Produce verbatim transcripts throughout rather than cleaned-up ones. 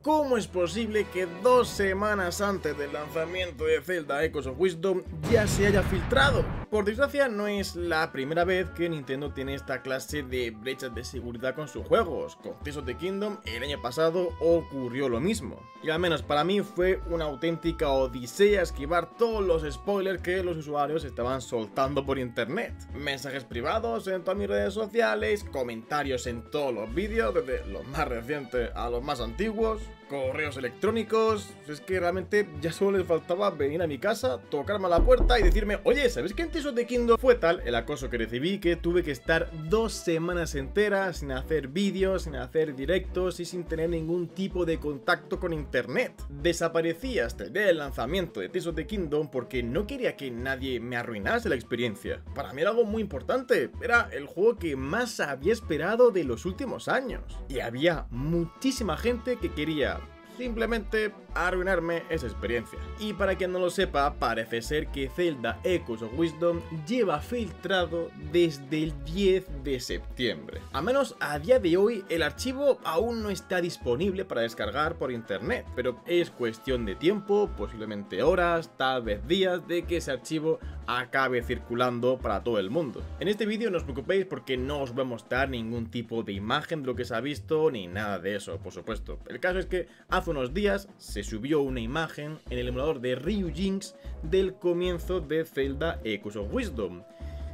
¿Cómo es posible que dos semanas antes del lanzamiento de Zelda Echoes of Wisdom ya se haya filtrado? Por desgracia, no es la primera vez que Nintendo tiene esta clase de brechas de seguridad con sus juegos. Con Tears of the Kingdom el año pasado ocurrió lo mismo. Y al menos para mí fue una auténtica odisea esquivar todos los spoilers que los usuarios estaban soltando por internet. Mensajes privados en todas mis redes sociales, comentarios en todos los vídeos, desde los más recientes a los más antiguos, correos electrónicos. Es que realmente ya solo les faltaba venir a mi casa, tocarme a la puerta y decirme: oye, ¿sabes que en Tears of the Kingdom fue tal el acoso que recibí que tuve que estar dos semanas enteras sin hacer vídeos, sin hacer directos y sin tener ningún tipo de contacto con internet? Desaparecí hasta el día del lanzamiento de Tears of the Kingdom porque no quería que nadie me arruinase la experiencia. Para mí era algo muy importante, era el juego que más había esperado de los últimos años. Y había muchísima gente que quería simplemente arruinarme esa experiencia. Y para quien no lo sepa, parece ser que Zelda Echoes of Wisdom lleva filtrado desde el diez de septiembre. Al menos a día de hoy el archivo aún no está disponible para descargar por internet, pero es cuestión de tiempo, posiblemente horas, tal vez días, de que ese archivo acabe circulando para todo el mundo. En este vídeo no os preocupéis porque no os voy a mostrar ningún tipo de imagen de lo que se ha visto ni nada de eso, por supuesto. El caso es que hace unos días se subió una imagen en el emulador de Ryujinx del comienzo de Zelda Echoes of Wisdom.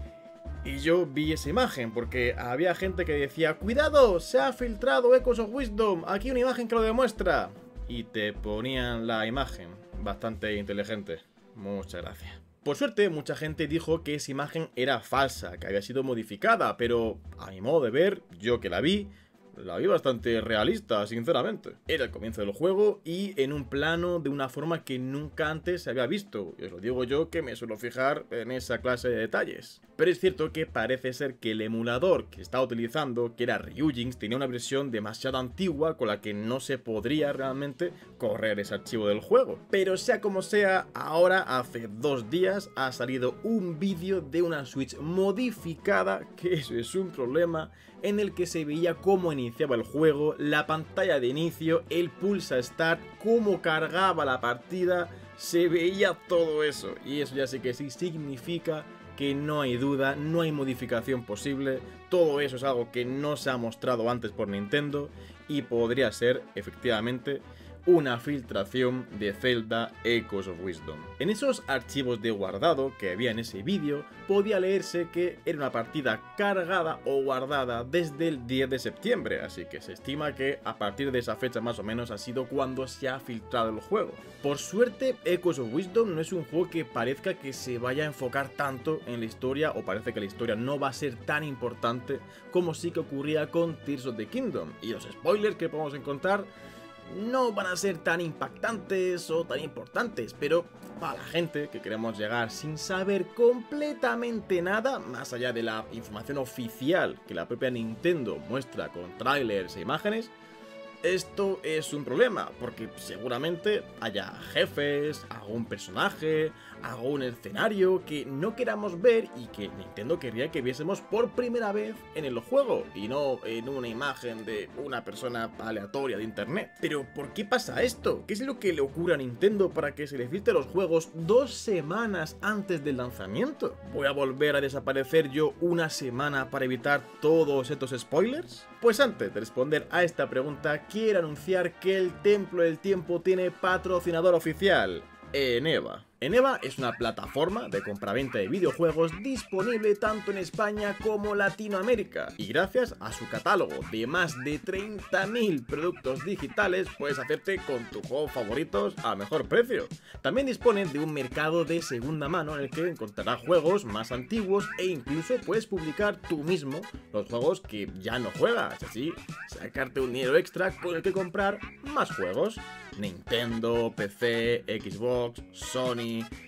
Y yo vi esa imagen porque había gente que decía: ¡cuidado! ¡Se ha filtrado Echoes of Wisdom! ¡Aquí una imagen que lo demuestra! Y te ponían la imagen. Bastante inteligente. Muchas gracias. Por suerte, mucha gente dijo que esa imagen era falsa, que había sido modificada, pero a mi modo de ver, yo que la vi, la vi bastante realista, sinceramente. Era el comienzo del juego y en un plano de una forma que nunca antes se había visto. Y os lo digo yo, que me suelo fijar en esa clase de detalles. Pero es cierto que parece ser que el emulador que estaba utilizando, que era Ryujinx, tenía una versión demasiado antigua con la que no se podría realmente correr ese archivo del juego. Pero sea como sea, ahora hace dos días ha salido un vídeo de una Switch modificada, que eso es un problema, en el que se veía cómo iniciaba el juego, la pantalla de inicio, el pulsa start, cómo cargaba la partida, se veía todo eso. Y eso ya sí que sí significa que no hay duda, no hay modificación posible. Todo eso es algo que no se ha mostrado antes por Nintendo y podría ser efectivamente una filtración de Zelda Echoes of Wisdom. En esos archivos de guardado que había en ese vídeo, podía leerse que era una partida cargada o guardada desde el diez de septiembre, así que se estima que a partir de esa fecha más o menos ha sido cuando se ha filtrado el juego. Por suerte, Echoes of Wisdom no es un juego que parezca que se vaya a enfocar tanto en la historia, o parece que la historia no va a ser tan importante como sí que ocurría con Tears of the Kingdom, y los spoilers que podemos encontrar no van a ser tan impactantes o tan importantes, pero para la gente que queremos llegar sin saber completamente nada, más allá de la información oficial que la propia Nintendo muestra con trailers e imágenes, esto es un problema, porque seguramente haya jefes, algún personaje, algún escenario que no queramos ver y que Nintendo querría que viésemos por primera vez en el juego y no en una imagen de una persona aleatoria de internet. Pero ¿por qué pasa esto? ¿Qué es lo que le ocurre a Nintendo para que se le filtre los juegos dos semanas antes del lanzamiento? ¿Voy a volver a desaparecer yo una semana para evitar todos estos spoilers? Pues antes de responder a esta pregunta, quiero anunciar que el Templo del Tiempo tiene patrocinador oficial, Eneba. Eneba es una plataforma de compraventa de videojuegos disponible tanto en España como Latinoamérica, y gracias a su catálogo de más de treinta mil productos digitales puedes hacerte con tus juegos favoritos a mejor precio. También disponen de un mercado de segunda mano en el que encontrarás juegos más antiguos e incluso puedes publicar tú mismo los juegos que ya no juegas, así sacarte un dinero extra con el que comprar más juegos. Nintendo, P C, Xbox, Sony,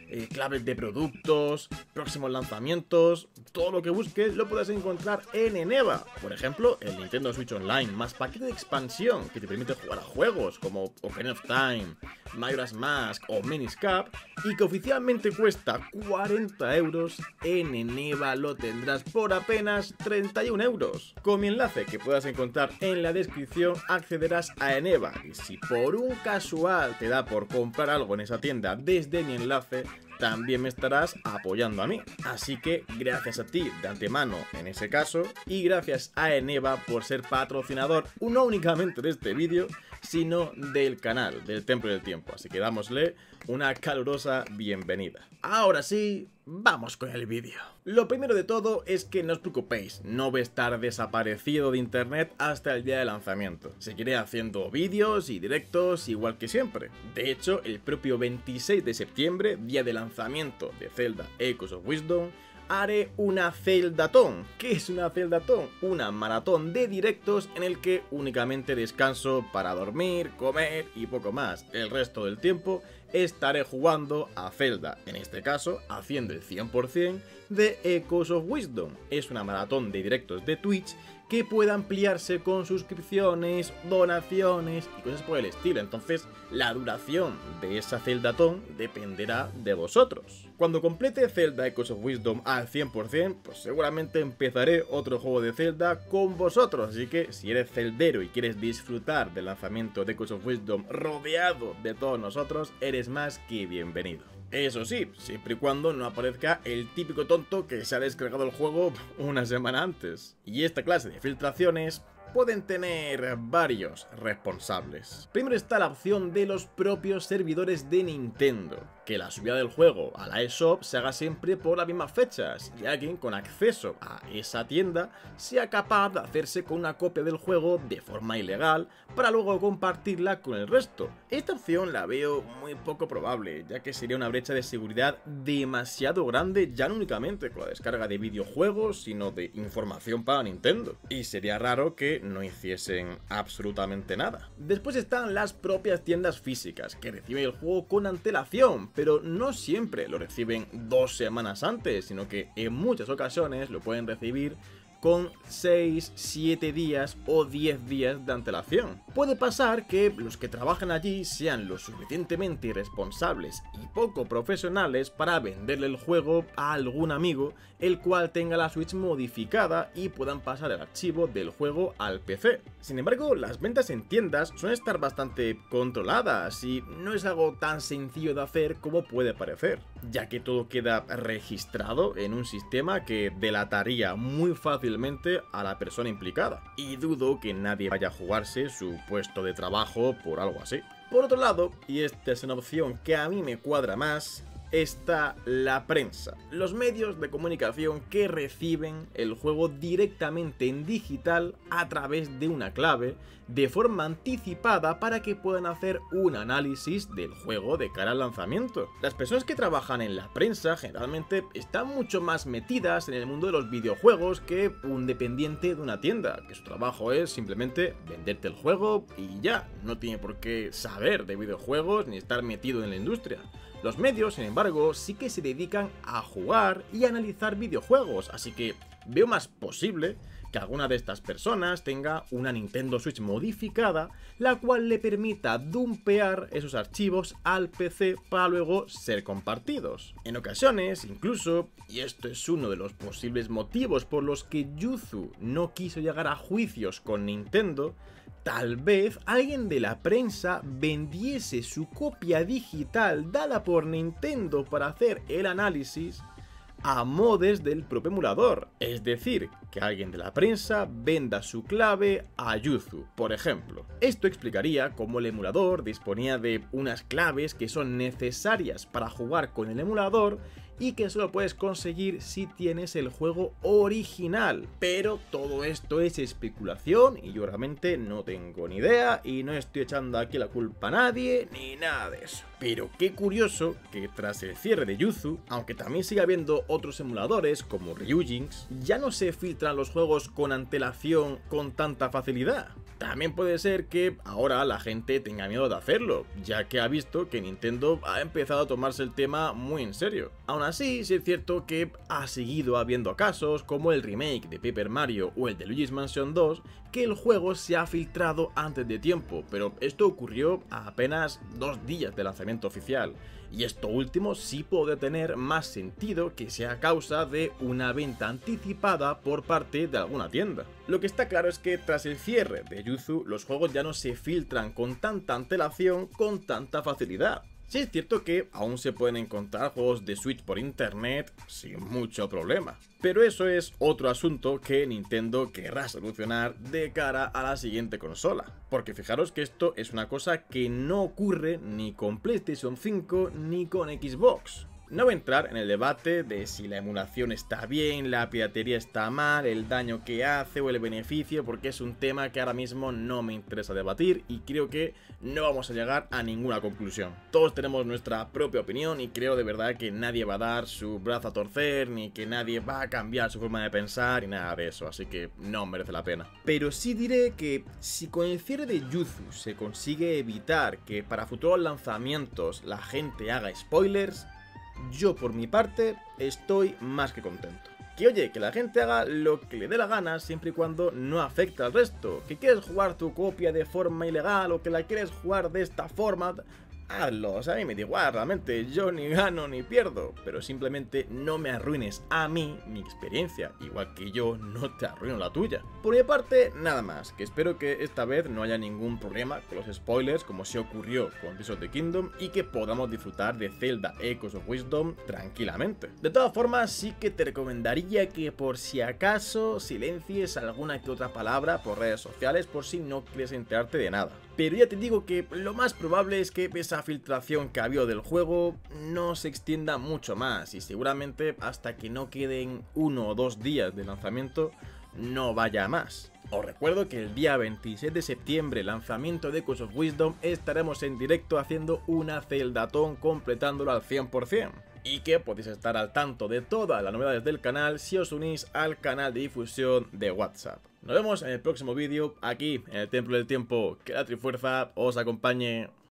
eh, claves de productos, próximos lanzamientos, todo lo que busques lo puedes encontrar en Eneba. Por ejemplo, el Nintendo Switch Online, más paquete de expansión que te permite jugar a juegos como Ocarina of Time, Majora's Mask o Minish Cap, y que oficialmente cuesta cuarenta euros, en Eneba lo tendrás por apenas treinta y un euros. Con mi enlace que puedas encontrar en la descripción accederás a Eneba, y si por un casual te da por comprar algo en esa tienda desde mi enlace, también me estarás apoyando a mí. Así que gracias a ti de antemano en ese caso, y gracias a Eneba por ser patrocinador no únicamente de este vídeo, sino del canal del Templo del Tiempo. Así que dámosle una calurosa bienvenida. Ahora sí, vamos con el vídeo. Lo primero de todo es que no os preocupéis, no voy a estar desaparecido de internet hasta el día de lanzamiento. Seguiré haciendo vídeos y directos igual que siempre. De hecho, el propio veintiséis de septiembre, día de lanzamiento de Zelda Echoes of Wisdom, haré una Zeldatón. ¿Qué es una Zeldatón? Una maratón de directos en el que únicamente descanso para dormir, comer y poco más. El resto del tiempo estaré jugando a Zelda, en este caso haciendo el cien por cien de Echoes of Wisdom. Es una maratón de directos de Twitch que puede ampliarse con suscripciones, donaciones y cosas por el estilo. Entonces la duración de esa Zeldatón dependerá de vosotros. Cuando complete Zelda Echoes of Wisdom al cien por cien, pues seguramente empezaré otro juego de Zelda con vosotros. Así que si eres celdero y quieres disfrutar del lanzamiento de Echoes of Wisdom rodeado de todos nosotros, eres más que bienvenido. Eso sí, siempre y cuando no aparezca el típico tonto que se ha descargado el juego una semana antes. Y esta clase de filtraciones pueden tener varios responsables. Primero está la opción de los propios servidores de Nintendo, que la subida del juego a la eShop se haga siempre por las mismas fechas y alguien con acceso a esa tienda sea capaz de hacerse con una copia del juego de forma ilegal para luego compartirla con el resto. Esta opción la veo muy poco probable, ya que sería una brecha de seguridad demasiado grande, ya no únicamente con la descarga de videojuegos, sino de información para Nintendo. Y sería raro que no hiciesen absolutamente nada. Después están las propias tiendas físicas, que reciben el juego con antelación, pero no siempre lo reciben dos semanas antes, sino que en muchas ocasiones lo pueden recibir con seis, siete días o diez días de antelación. Puede pasar que los que trabajan allí sean lo suficientemente irresponsables y poco profesionales para venderle el juego a algún amigo el cual tenga la Switch modificada y puedan pasar el archivo del juego al P C. Sin embargo, las ventas en tiendas suelen estar bastante controladas y no es algo tan sencillo de hacer como puede parecer, ya que todo queda registrado en un sistema que delataría muy fácilmente a la persona implicada, y dudo que nadie vaya a jugarse su puesto de trabajo por algo así. Por otro lado, y esta es una opción que a mí me cuadra más, está la prensa, los medios de comunicación que reciben el juego directamente en digital a través de una clave de forma anticipada para que puedan hacer un análisis del juego de cara al lanzamiento. Las personas que trabajan en la prensa generalmente están mucho más metidas en el mundo de los videojuegos que un dependiente de una tienda, que su trabajo es simplemente venderte el juego y ya, no tiene por qué saber de videojuegos ni estar metido en la industria. Los medios, sin embargo, sí que se dedican a jugar y a analizar videojuegos, así que veo más posible que alguna de estas personas tenga una Nintendo Switch modificada, la cual le permita dumpear esos archivos al P C para luego ser compartidos. En ocasiones, incluso, y esto es uno de los posibles motivos por los que Yuzu no quiso llegar a juicios con Nintendo, tal vez alguien de la prensa vendiese su copia digital dada por Nintendo para hacer el análisis a modes del propio emulador. Es decir, que alguien de la prensa venda su clave a Yuzu, por ejemplo. Esto explicaría cómo el emulador disponía de unas claves que son necesarias para jugar con el emulador y que solo puedes conseguir si tienes el juego original. Pero todo esto es especulación y yo realmente no tengo ni idea y no estoy echando aquí la culpa a nadie ni nada de eso. Pero qué curioso que tras el cierre de Yuzu, aunque también sigue habiendo otros emuladores como Ryujinx, ya no se filtran los juegos con antelación con tanta facilidad. También puede ser que ahora la gente tenga miedo de hacerlo, ya que ha visto que Nintendo ha empezado a tomarse el tema muy en serio. Aún así, sí es cierto que ha seguido habiendo casos como el remake de Paper Mario o el de Luigi's Mansion dos, que el juego se ha filtrado antes de tiempo, pero esto ocurrió a apenas dos días de lanzamiento oficial. Y esto último sí puede tener más sentido que sea a causa de una venta anticipada por parte de alguna tienda. Lo que está claro es que tras el cierre de Yuzu, los juegos ya no se filtran con tanta antelación, con tanta facilidad. Sí es cierto que aún se pueden encontrar juegos de Switch por internet sin mucho problema, pero eso es otro asunto que Nintendo querrá solucionar de cara a la siguiente consola, porque fijaros que esto es una cosa que no ocurre ni con PlayStation cinco ni con Xbox. No voy a entrar en el debate de si la emulación está bien, la piratería está mal, el daño que hace o el beneficio, porque es un tema que ahora mismo no me interesa debatir y creo que no vamos a llegar a ninguna conclusión. Todos tenemos nuestra propia opinión y creo de verdad que nadie va a dar su brazo a torcer, ni que nadie va a cambiar su forma de pensar y nada de eso, así que no merece la pena. Pero sí diré que si con el cierre de Yuzu se consigue evitar que para futuros lanzamientos la gente haga spoilers, yo por mi parte estoy más que contento. Que oye, que la gente haga lo que le dé la gana siempre y cuando no afecte al resto. Que quieres jugar tu copia de forma ilegal o que la quieres jugar de esta forma, hazlo, o sea, a mí me da igual, realmente yo ni gano ni pierdo, pero simplemente no me arruines a mí mi experiencia, igual que yo no te arruino la tuya. Por mi parte, nada más, que espero que esta vez no haya ningún problema con los spoilers como se ocurrió con Tears of the Kingdom y que podamos disfrutar de Zelda Echoes of Wisdom tranquilamente. De todas formas, sí que te recomendaría que por si acaso silencies alguna que otra palabra por redes sociales por si no quieres enterarte de nada. Pero ya te digo que lo más probable es que esa filtración que ha habido del juego no se extienda mucho más y seguramente hasta que no queden uno o dos días de lanzamiento no vaya más. Os recuerdo que el día veintiséis de septiembre, lanzamiento de Echoes of Wisdom, estaremos en directo haciendo una Zeldatón completándolo al cien por cien. Y que podéis estar al tanto de todas las novedades del canal si os unís al canal de difusión de WhatsApp. Nos vemos en el próximo vídeo aquí en el Templo del Tiempo. Que la Trifuerza os acompañe.